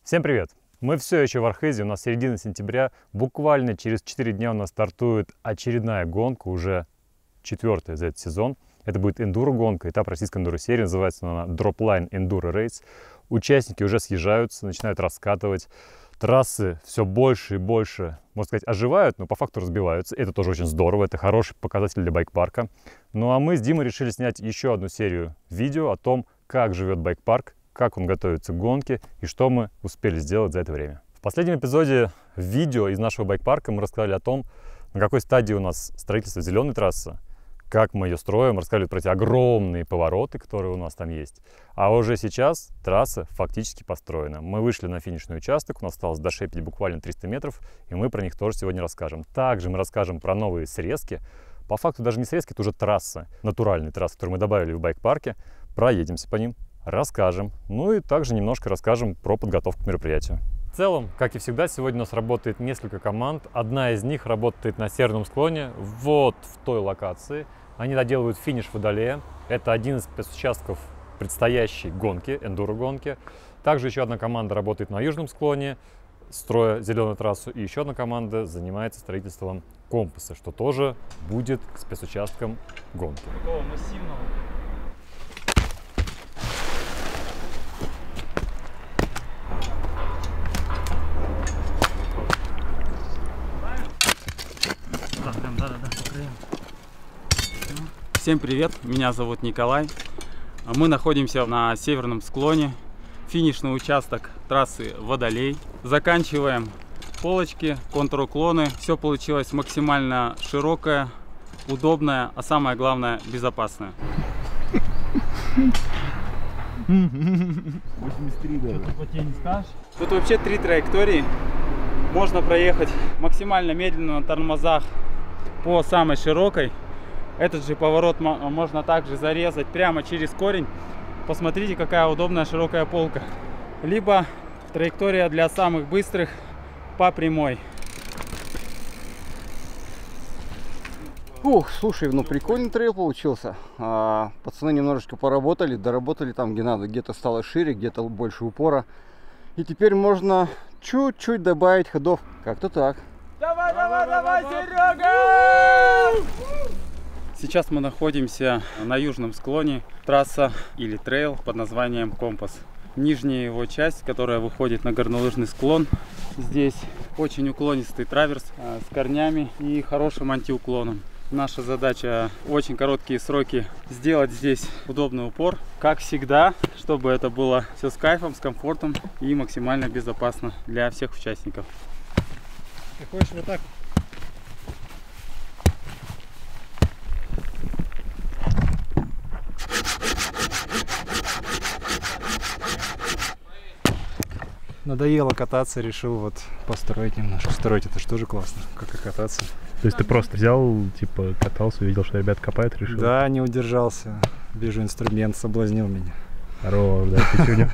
Всем привет! Мы все еще в Архизе, у нас середина сентября. Буквально через 4 дня у нас стартует очередная гонка, уже 4-я за этот сезон. Это будет эндуро-гонка, этап российской эндуро-серии, называется она Dropline Enduro Race. Участники уже съезжаются, начинают раскатывать. Трассы все больше и больше, можно сказать, оживают, но по факту разбиваются. Это тоже очень здорово, это хороший показатель для байк-парка. Ну а мы с Димой решили снять еще одну серию видео о том, как живет байк-парк, как он готовится к гонке и что мы успели сделать за это время. В последнем эпизоде видео из нашего байк-парка мы рассказали о том, на какой стадии у нас строительство зеленой трассы, как мы ее строим, рассказали про эти огромные повороты, которые у нас там есть. А уже сейчас трасса фактически построена. Мы вышли на финишный участок, у нас осталось дошепить буквально 300 метров, и мы про них тоже сегодня расскажем. Также мы расскажем про новые срезки. По факту даже не срезки, это уже трассы, натуральные трассы, которые мы добавили в байк-парке. Проедемся по ним, расскажем. Ну и также немножко расскажем про подготовку к мероприятию. В целом, как и всегда, сегодня у нас работает несколько команд. Одна из них работает на северном склоне, вот в той локации. Они доделывают финиш Водолея. Это один из спецучастков предстоящей гонки, эндуро-гонки. Также еще одна команда работает на южном склоне, строя зеленую трассу. И еще одна команда занимается строительством компаса, что тоже будет к спецучасткам гонки. Такого массивного. Всем привет, меня зовут Николай. Мы находимся на северном склоне, финишный участок трассы Водолей. Заканчиваем полочки, контруклоны. Все получилось максимально широкое, удобное, а самое главное безопасное. 83 даже. Что-то по тебе не скажешь? Тут вообще 3 траектории. Можно проехать максимально медленно на тормозах по самой широкой. Этот же поворот можно также зарезать прямо через корень. Посмотрите, какая удобная широкая полка. Либо траектория для самых быстрых по прямой. Ух, слушай, ну прикольный трейл получился. Пацаны немножечко поработали, доработали там, где надо. Где-то стало шире, где-то больше упора. И теперь можно чуть-чуть добавить ходов. Как-то так. Давай, давай, давай, Серега! Сейчас мы находимся на южном склоне. Трасса или трейл под названием Компас. Нижняя его часть, которая выходит на горнолыжный склон. Здесь очень уклонистый траверс с корнями и хорошим антиуклоном. Наша задача очень короткие сроки сделать здесь удобный упор. Как всегда, чтобы это было все с кайфом, с комфортом и максимально безопасно для всех участников. Ты ходишь вот так. Надоело кататься, решил вот построить немножко. Строить это же тоже классно, как и кататься. То есть ты просто взял, типа, катался, увидел, что ребят копают, решил? Да, не удержался. Вижу, инструмент соблазнил меня. Хорош, да, ты сегодня.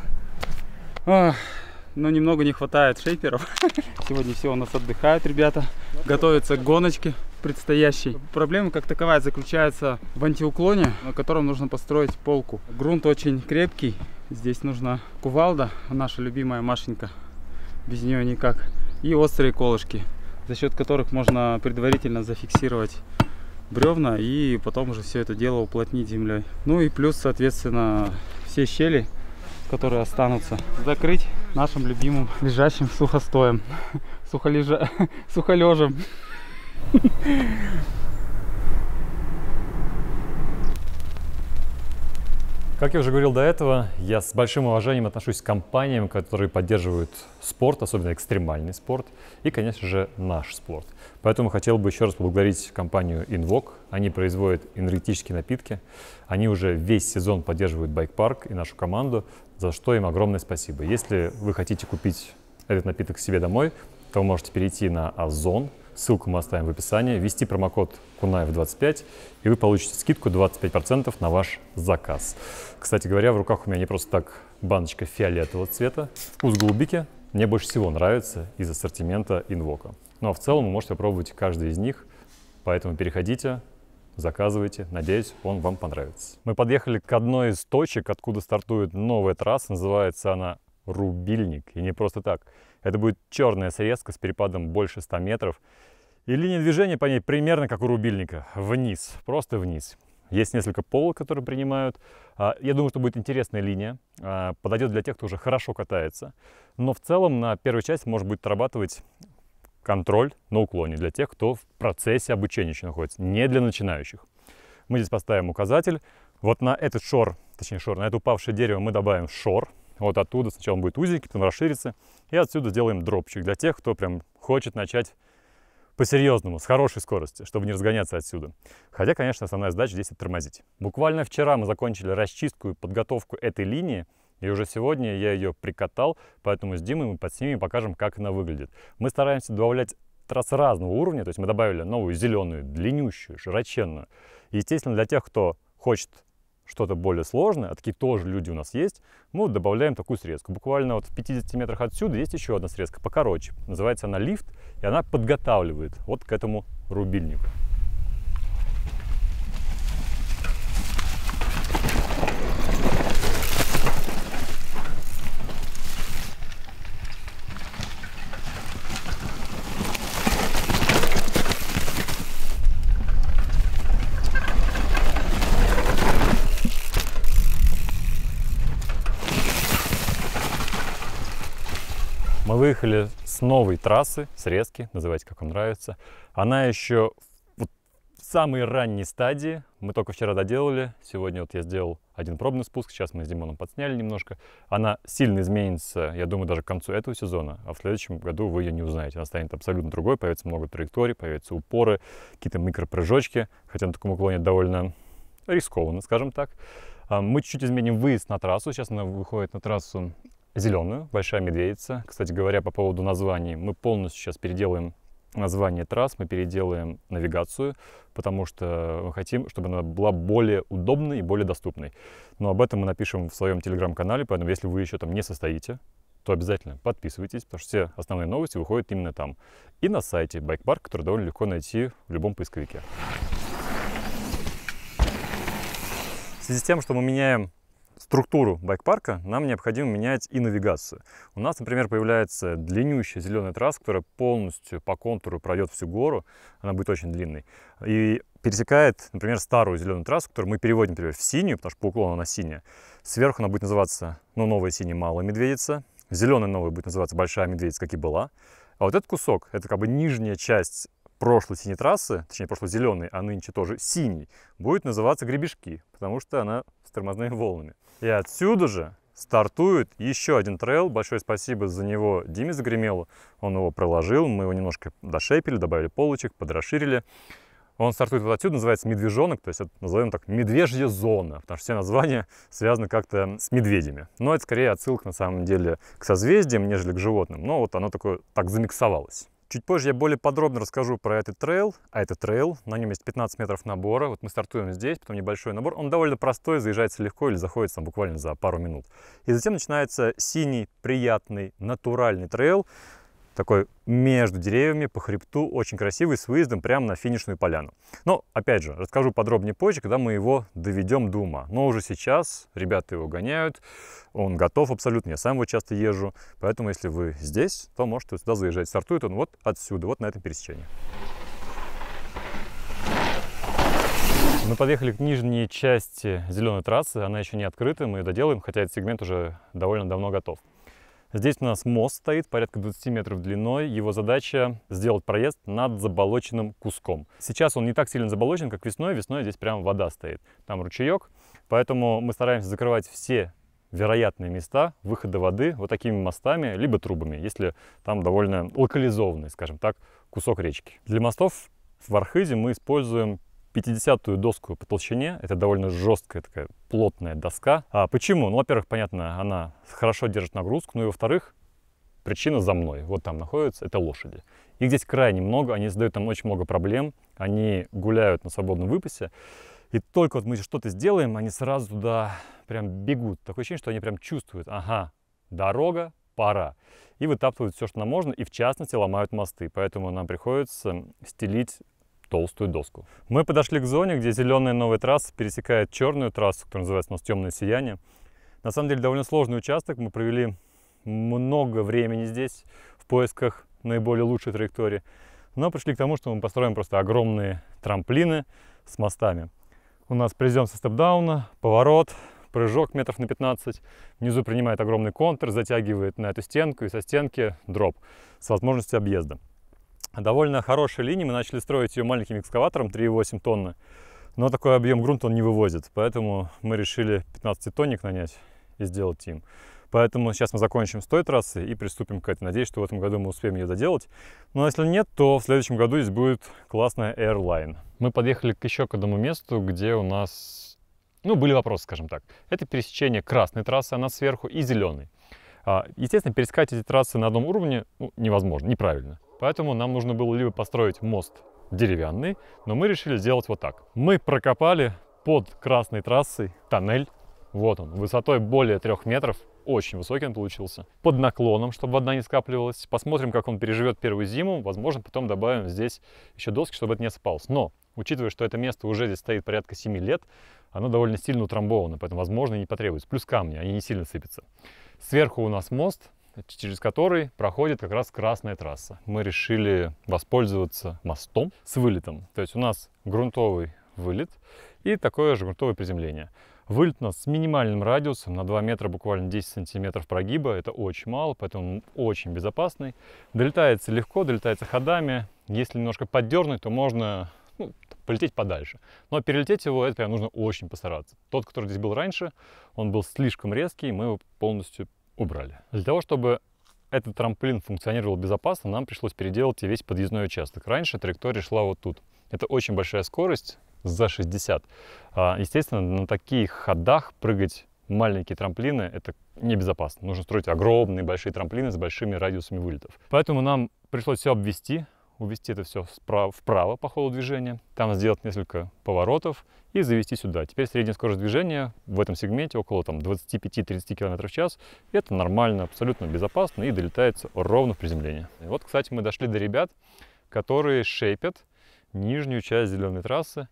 Но немного не хватает шейперов. Сегодня все у нас отдыхают ребята, готовятся к гоночке предстоящей. Проблема как таковая заключается в антиуклоне, на котором нужно построить полку. Грунт очень крепкий. Здесь нужна кувалда, наша любимая Машенька, без нее никак. И острые колышки, за счет которых можно предварительно зафиксировать бревна и потом уже все это дело уплотнить землей. Ну и плюс, соответственно, все щели, которые останутся, закрыть нашим любимым лежащим сухостоем, сухолежем. Как я уже говорил до этого, я с большим уважением отношусь к компаниям, которые поддерживают спорт, особенно экстремальный спорт, и, конечно же, наш спорт. Поэтому хотел бы еще раз поблагодарить компанию Invok. Они производят энергетические напитки. Они уже весь сезон поддерживают байк-парк и нашу команду, за что им огромное спасибо. Если вы хотите купить этот напиток себе домой, то вы можете перейти на Озон. Ссылку мы оставим в описании, ввести промокод Кунаев25, и вы получите скидку 25% на ваш заказ. Кстати говоря, в руках у меня не просто так баночка фиолетового цвета. Вкус голубики мне больше всего нравится из ассортимента Invok. Ну а в целом вы можете попробовать каждый из них, поэтому переходите, заказывайте. Надеюсь, он вам понравится. Мы подъехали к одной из точек, откуда стартует новая трасса. Называется она рубильник. И не просто так. Это будет черная срезка с перепадом больше 100 метров. И линия движения по ней примерно как у рубильника. Вниз, просто вниз. Есть несколько полок, которые принимают. Я думаю, что будет интересная линия. Подойдет для тех, кто уже хорошо катается. Но в целом на первой части может быть отрабатывать контроль на уклоне для тех, кто в процессе обучения еще находится, не для начинающих. Мы здесь поставим указатель. Вот на этот шор, точнее на это упавшее дерево мы добавим шор. Вот оттуда сначала он будет узенький, потом расширится. И отсюда сделаем дропчик для тех, кто прям хочет начать по-серьезному, с хорошей скорости, чтобы не разгоняться отсюда. Хотя, конечно, основная задача здесь — это тормозить. Буквально вчера мы закончили расчистку и подготовку этой линии, и уже сегодня я ее прикатал, поэтому с Димой мы подснимем и покажем, как она выглядит. Мы стараемся добавлять трассы разного уровня, то есть мы добавили новую зеленую, длиннющую, широченную. И, естественно, для тех, кто хочет что-то более сложное, а такие тоже люди у нас есть, мы вот добавляем такую срезку. Буквально вот в 50 метрах отсюда есть еще одна срезка покороче. Называется она лифт, и она подготавливает вот к этому рубильнику. Мы выехали с новой трассы, срезки, называйте как вам нравится. Она еще в самой ранней стадии. Мы только вчера доделали. Сегодня вот я сделал один пробный спуск. Сейчас мы с Димоном подсняли немножко. Она сильно изменится, я думаю, даже к концу этого сезона. А в следующем году вы ее не узнаете. Она станет абсолютно другой. Появится много траекторий, появятся упоры, какие-то микропрыжочки. Хотя на таком уклоне довольно рискованно, скажем так. Мы чуть-чуть изменим выезд на трассу. Сейчас она выходит на трассу зеленую, Большая Медведица. Кстати говоря, по поводу названий, мы полностью сейчас переделаем название трасс, мы переделаем навигацию, потому что мы хотим, чтобы она была более удобной и более доступной. Но об этом мы напишем в своем телеграм-канале, поэтому если вы еще там не состоите, то обязательно подписывайтесь, потому что все основные новости выходят именно там. И на сайте Bike Park, который довольно легко найти в любом поисковике. В связи с тем, что мы меняем структуру байк-парка, нам необходимо менять и навигацию. У нас, например, появляется длиннющая зеленая трасса, которая полностью по контуру пройдет всю гору. Она будет очень длинной. И пересекает, например, старую зеленую трассу, которую мы переводим, например, в синюю, потому что по уклону она синяя. Сверху она будет называться, новая синяя Малая Медведица. Зеленая новая будет называться Большая Медведица, как и была. А вот этот кусок, это как бы нижняя часть прошлой синей трассы, точнее прошлой зеленой, а нынче тоже синий, будет называться Гребешки, потому что она с тормозными волнами. И отсюда же стартует еще один трейл. Большое спасибо за него Диме Загремелу. Он его проложил, мы его немножко дошейпили, добавили полочек, подрасширили. Он стартует вот отсюда, называется Медвежонок, то есть это, назовем так, медвежья зона, потому что все названия связаны как-то с медведями. Но это скорее отсылка на самом деле к созвездиям, нежели к животным. Но вот оно такое так замиксовалось. Чуть позже я более подробно расскажу про этот трейл. А это трейл, на нем есть 15 метров набора. Вот мы стартуем здесь, потом небольшой набор. Он довольно простой, заезжается легко или заходится там буквально за пару минут. И затем начинается синий, приятный, натуральный трейл. Такой между деревьями, по хребту, очень красивый, с выездом прямо на финишную поляну. Но, опять же, расскажу подробнее позже, когда мы его доведем до ума. Но уже сейчас ребята его гоняют, он готов абсолютно, я сам его часто езжу. Поэтому, если вы здесь, то можете сюда заезжать. Стартует он вот отсюда, вот на этом пересечении. Мы подъехали к нижней части зеленой трассы, она еще не открыта, мы ее доделаем, хотя этот сегмент уже довольно давно готов. Здесь у нас мост стоит, порядка 20 метров длиной. Его задача сделать проезд над заболоченным куском. Сейчас он не так сильно заболочен, как весной. Весной здесь прям вода стоит. Там ручеек. Поэтому мы стараемся закрывать все вероятные места выхода воды вот такими мостами, либо трубами, если там довольно локализованный, скажем так, кусок речки. Для мостов в Архизе мы используем 50-ю доску по толщине. Это довольно жесткая такая плотная доска. Почему? Ну, во-первых, понятно, она хорошо держит нагрузку. Ну и во-вторых, причина за мной. Вот там находятся, это лошади. Их здесь крайне много, они задают нам очень много проблем. Они гуляют на свободном выпасе. И только вот мы что-то сделаем, они сразу туда прям бегут. Такое ощущение, что они прям чувствуют, ага, дорога, пора. И вытаптывают все, что нам можно, и в частности ломают мосты. Поэтому нам приходится стелить толстую доску. Мы подошли к зоне, где зеленая новая трасса пересекает черную трассу, которая называется у нас «Темное сияние». На самом деле довольно сложный участок. Мы провели много времени здесь в поисках наиболее лучшей траектории. Но пришли к тому, что мы построим просто огромные трамплины с мостами. У нас призем со степ-дауна, поворот, прыжок метров на 15. Внизу принимает огромный контур, затягивает на эту стенку, и со стенки дроп с возможностью объезда. Довольно хорошая линия, мы начали строить ее маленьким экскаватором 3,8 тонны. Но такой объем грунта он не вывозит, поэтому мы решили 15-тонник нанять и сделать им. Поэтому сейчас мы закончим с той трассы и приступим к этой. Надеюсь, что в этом году мы успеем ее доделать. Но если нет, то в следующем году здесь будет классная Airline. Мы подъехали к еще к одному месту, где у нас, были вопросы, скажем так. Это пересечение красной трассы, она сверху, и зеленой. Естественно, пересекать эти трассы на одном уровне невозможно, неправильно. Поэтому нам нужно было либо построить мост деревянный, но мы решили сделать вот так. Мы прокопали под красной трассой тоннель. Вот он, высотой более 3 метров. Очень высокий он получился. Под наклоном, чтобы вода не скапливалась. Посмотрим, как он переживет первую зиму. Возможно, потом добавим здесь еще доски, чтобы это не осыпалось. Но, учитывая, что это место уже здесь стоит порядка 7 лет, оно довольно сильно утрамбовано, поэтому, возможно, и не потребуется. Плюс камни, они не сильно сыпятся. Сверху у нас мост, через который проходит как раз красная трасса. Мы решили воспользоваться мостом с вылетом. То есть у нас грунтовый вылет и такое же грунтовое приземление. Вылет у нас с минимальным радиусом, на 2 метра буквально 10 сантиметров прогиба. Это очень мало, поэтому он очень безопасный. Долетается легко, долетается ходами. Если немножко поддернуть, то можно полететь подальше. Но перелететь его, это прям нужно очень постараться. Тот, который здесь был раньше, он был слишком резкий, мы его полностью убрали. Для того, чтобы этот трамплин функционировал безопасно, нам пришлось переделать и весь подъездной участок. Раньше траектория шла вот тут. Это очень большая скорость, за 60. Естественно, на таких ходах прыгать маленькие трамплины — это небезопасно. Нужно строить огромные большие трамплины с большими радиусами вылетов. Поэтому нам пришлось все обвести, увести это все вправо по ходу движения, там сделать несколько поворотов и завести сюда. Теперь средняя скорость движения в этом сегменте около 25-30 км в час. Это нормально, абсолютно безопасно и долетается ровно в приземление. И вот, кстати, мы дошли до ребят, которые шейпят нижнюю часть зеленой трассы.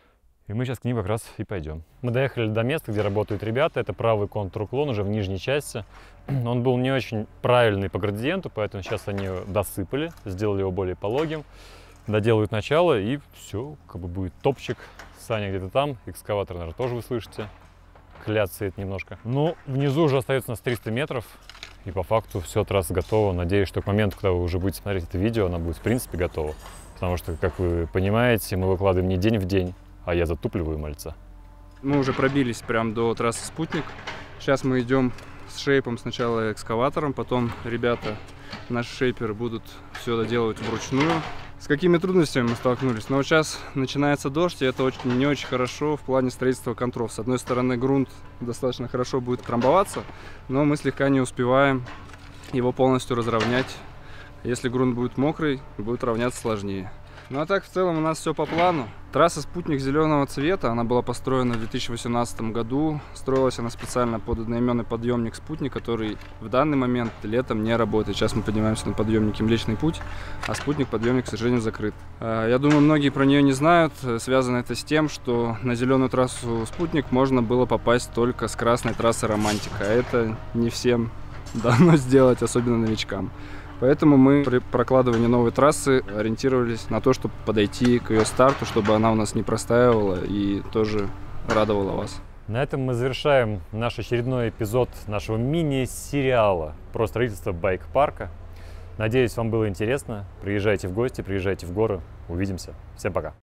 И мы сейчас к ним как раз и пойдем. Мы доехали до места, где работают ребята. Это правый контур-уклон уже в нижней части. Он был не очень правильный по градиенту, поэтому сейчас они его досыпали, сделали его более пологим. Доделают начало, и все, будет топчик. Саня где-то там, экскаватор, наверное, тоже вы слышите. Кляцает немножко. Но внизу уже остается у нас 300 метров. И по факту все, трасса готова. Надеюсь, что к моменту, когда вы уже будете смотреть это видео, она будет в принципе готова. Потому что, как вы понимаете, мы выкладываем не день в день, а я затупливаю мальца. Мы уже пробились прям до трассы «Спутник». Сейчас мы идем с шейпом, сначала экскаватором, потом ребята, наши шейперы, будут все доделывать вручную. С какими трудностями мы столкнулись? Но вот сейчас начинается дождь, и это не очень хорошо в плане строительства контров. С одной стороны, грунт достаточно хорошо будет трамбоваться, но мы слегка не успеваем его полностью разровнять. Если грунт будет мокрый, будет равняться сложнее. Ну а так в целом у нас все по плану. Трасса «Спутник» зеленого цвета, она была построена в 2018 году. Строилась она специально под одноименный подъемник «Спутник», который в данный момент летом не работает. Сейчас мы поднимаемся на подъемнике «Млечный путь», а «Спутник» подъемник, к сожалению, закрыт. Я думаю, многие про нее не знают. Связано это с тем, что на зеленую трассу «Спутник» можно было попасть только с красной трассы «Романтика». Это не всем дано сделать, особенно новичкам. Поэтому мы при прокладывании новой трассы ориентировались на то, чтобы подойти к ее старту, чтобы она у нас не простаивала и тоже радовала вас. На этом мы завершаем наш очередной эпизод нашего мини-сериала про строительство байк-парка. Надеюсь, вам было интересно. Приезжайте в гости, приезжайте в горы. Увидимся. Всем пока.